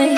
way.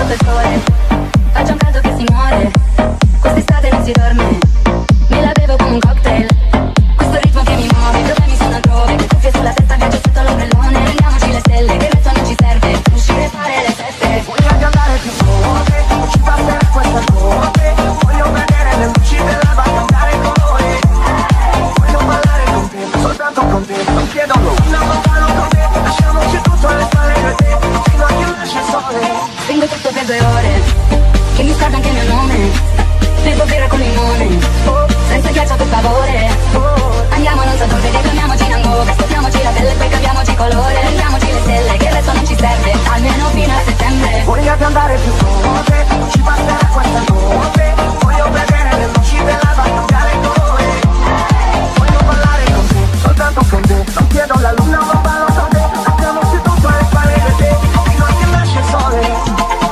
sotto il sole, faccio un caldo che si muore, quest'estate non si dorme, me la bevo come un cocktail, questo ritmo che mi muove, i problemi sono altrove, le cuffie sulla testa, viaggio sotto l'ombrellone, prendiamoci le stelle, che il resto non ci serve, uscire e fare le feste. Voglio andare più forte, ci passerà questa notte, voglio vedere le luci dell'alba cambiare colore, voglio ballare con te, soltanto con te, non chiedo nulla, ma ballo con te, lasciamoci tutto alle spalle per te, fino a che nasce il sole. Vengo tutto per 2 ore, che mi scorda anche il mio nome, bevo birra con limone, senza ghiaccio per favore, andiamo non so dove, reclamiamoci in hangover, scoppiamoci la pelle e poi cambiamoci colore, prendiamoci le stelle, che il resto non ci serve, almeno fino a settembre. Voglio andare più forte, ci passerà questa notte, voglio vedere le luci dell'alba cambiare colore, voglio ballare con te, soltanto con te, non chiedo la luna ma ballo con te, lasciamoci tutto alle spalle per te, fino a che nasce il sole.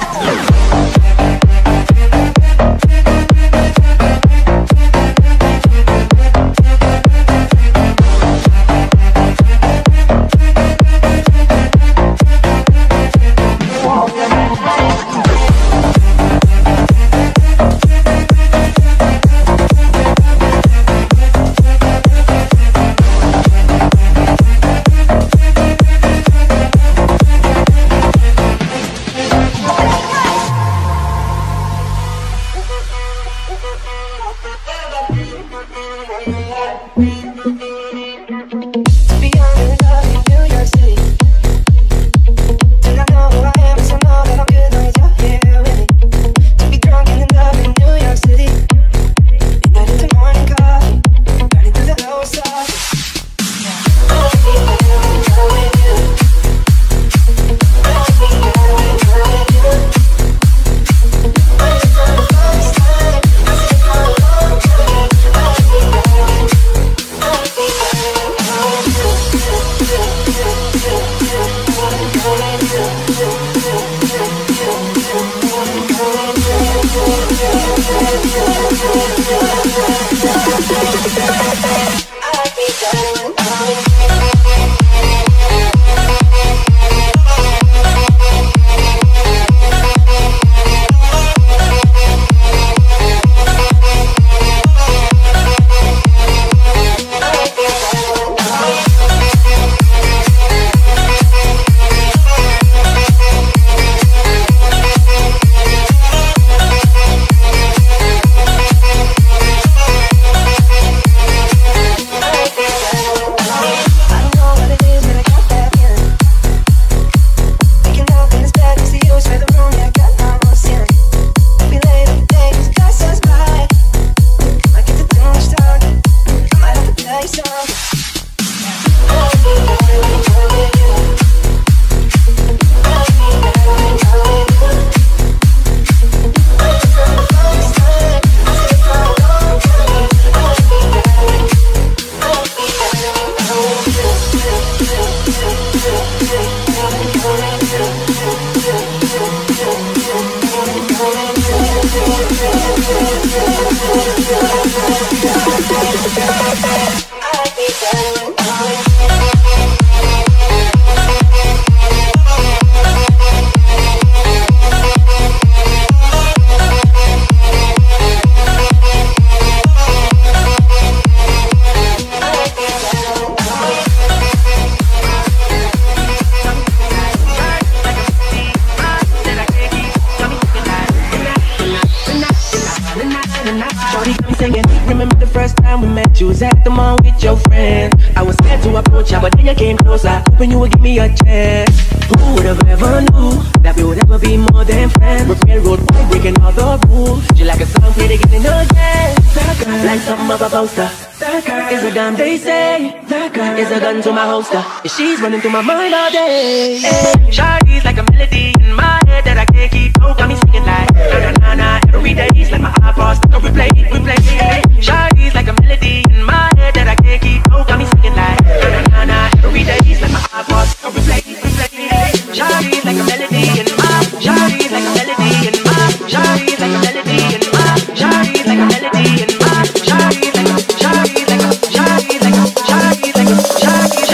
Hoping you would give me a chance. Who would have ever knew that we would ever be more than friends? With railroad boy breaking all the rules. She like a song played again and again. That girl, like something of a poster. That girl is a gun, they say. That girl is a gun to my holster. And she's running through my mind all day. Hey, Shawty's like a melody in my head that I can't keep out. Got me singing like na na na na every day. It's like my iPod stuck on replay, replay. Hey, Shawty's like a melody in my head that I can't keep out. Got me singing like na na na na every day. It's like my iPod stuck on replay, replay. Hey, Shawty's like a melody in my. Shawty's like a melody in my. Shawty's like a melody in my. Shawty's like a melody in my. Shawty's like a. Shawty's like a. Shawty's like a. Shawty's like a. Shawty's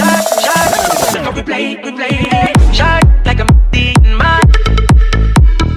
like a. Replay, replay. Shawty like a melody in my.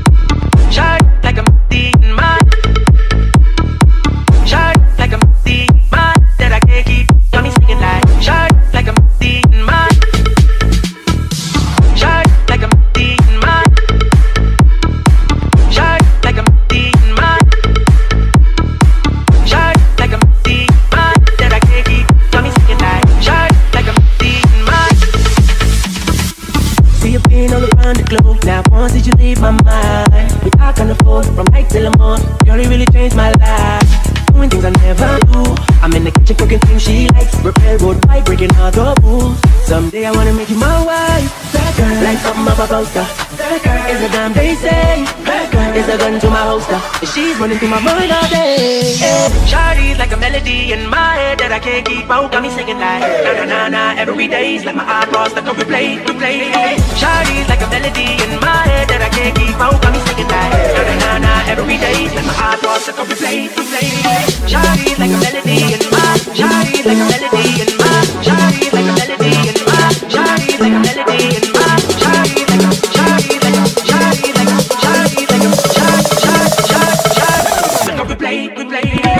I'm in the kitchen cooking things she likes. Repair road pipe, breaking all the rules. Someday I wanna make you my wife. That girl, like something of a poster. That girl is a damn they say. That girl is a gun to my holster. And she's running through my mind all day. Shawty's like a melody in my head that I can't keep out. Got me singing like na na na na every day's like my eyeballs like a replay, replay. Shawty's like a melody in my head that I can't keep out. Got me singing like na na na na every day's like my eyeballs like a replay, replay. Shawty's like a melody in my, shawty's like a melody in my, shawty's like a melody in my, shawty's like a melody in my, shawty's like a, shawty's like a, shawty's like a, shawty's like a, shawty's like a replay, replay.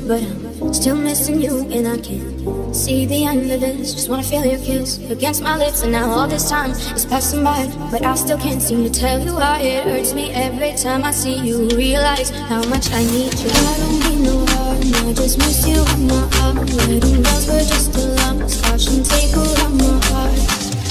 but I'm still missing you, and I can't see the end of this. Just wanna feel your kiss against my lips, and now all this time is passing by, but I still can't seem to tell you why. It hurts me every time I see you, realize how much I need you. I don't need no harm, I just miss you in my arm. Wedding bells were just alarm, scotch and tape around my heart.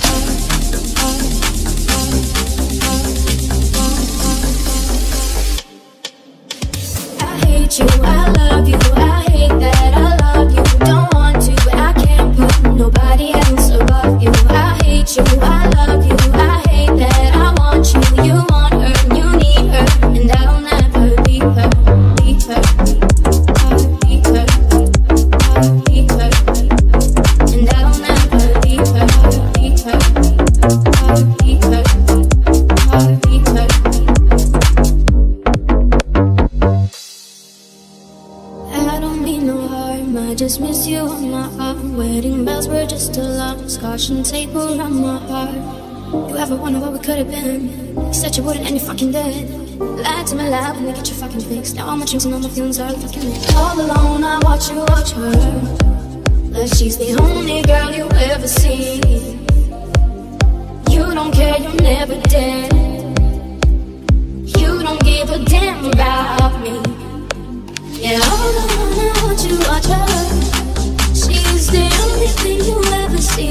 You, I love you, I hate that I love you. Don't want to, but I can't put nobody else above you. I hate you, I love you, I hate that I want you. You want her, and you need her, and I'll never be her, be her, be her, be her, and I'll never be her, be her, be her, be her. I don't mean no harm, I just miss you on my arm. Wedding bells were just alarm, scotch and tape around my heart. You ever wonder what we could have been? You said you wouldn't and you fucking did. Lied to me loud when you get your fucking fix. Now all my dreams and all my feelings are fucking mixed. All alone I watch you watch her, like she's the only girl you ever see. You don't care, you never did. You don't give a damn about me. Yeah, all alone I watch you watch her. She's the only thing you ever see.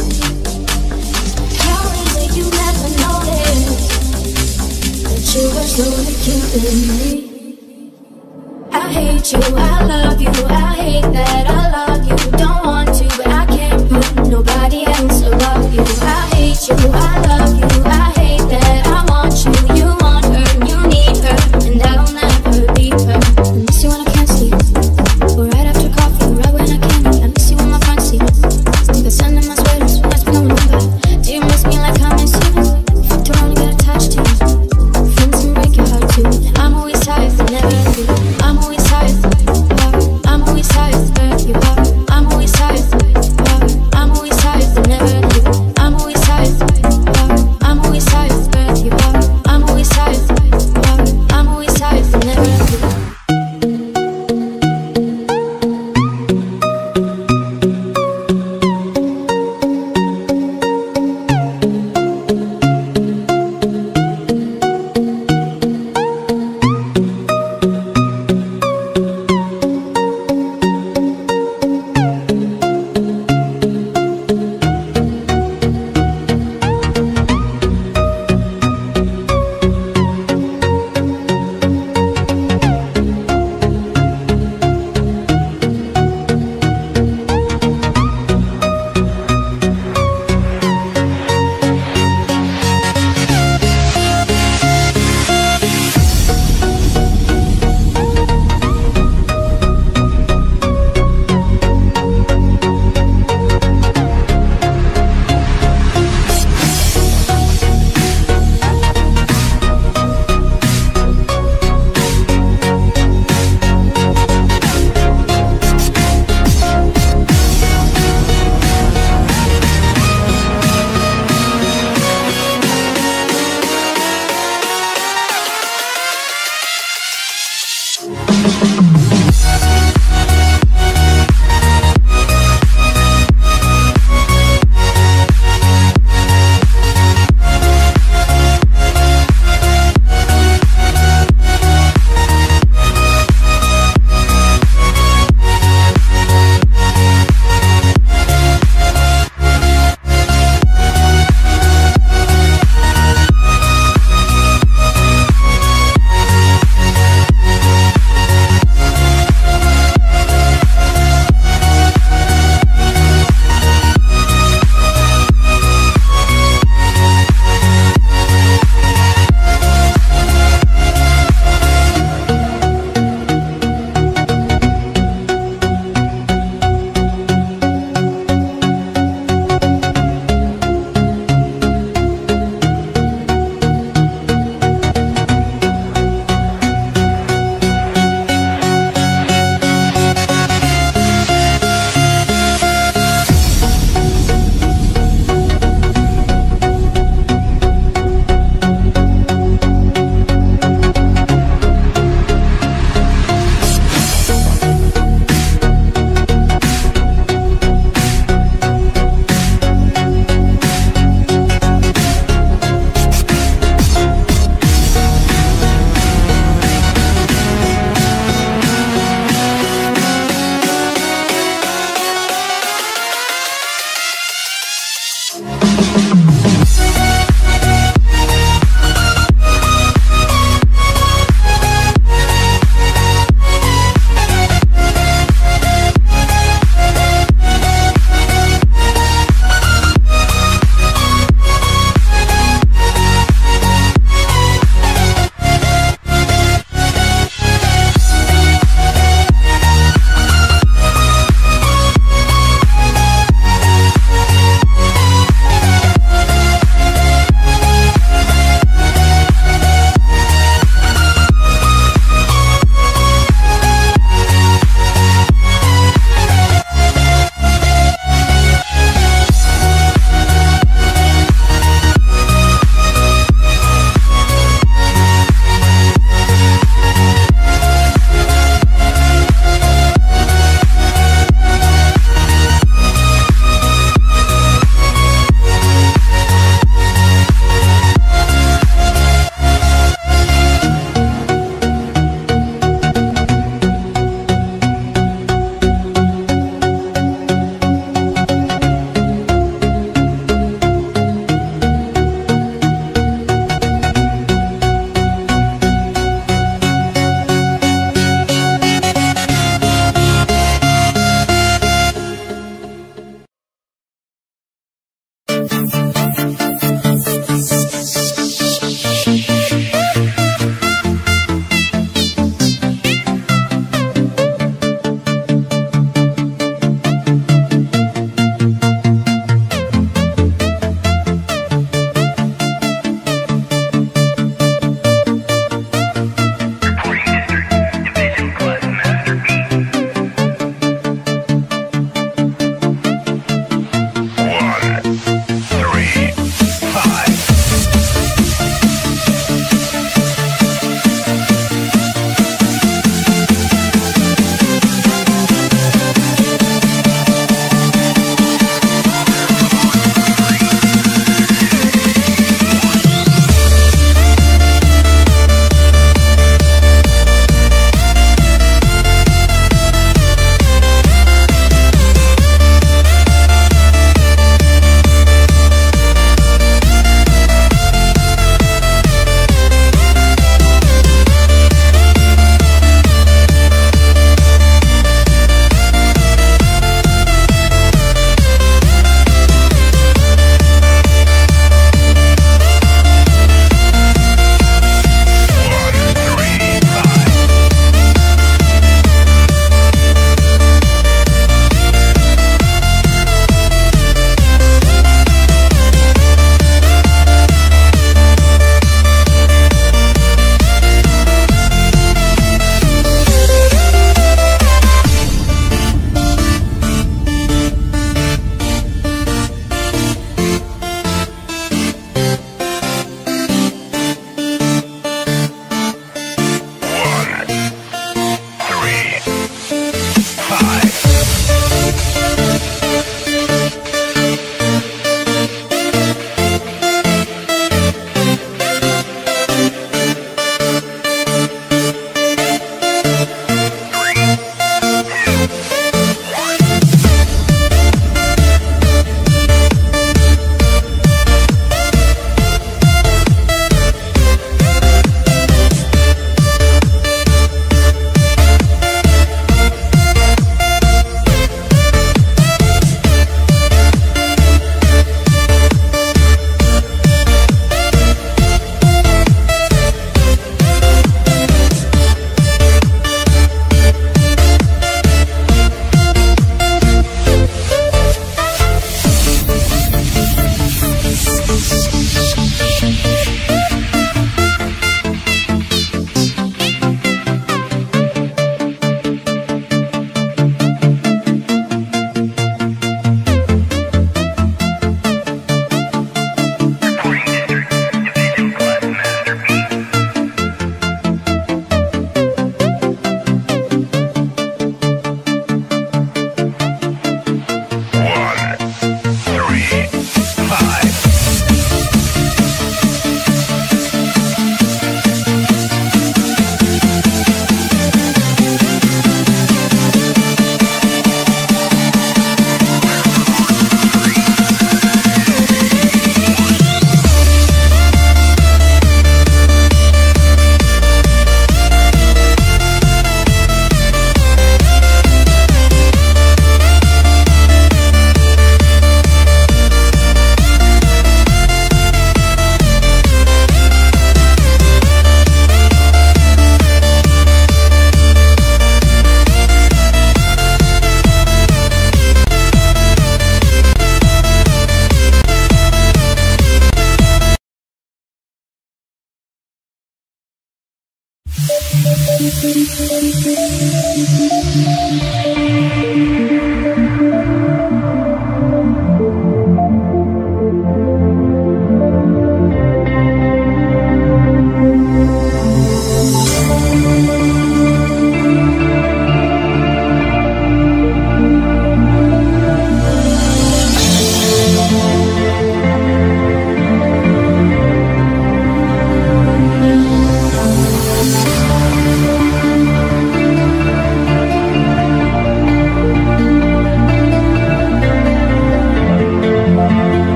How is it you never noticed that you were slowly killing me? I hate you, I love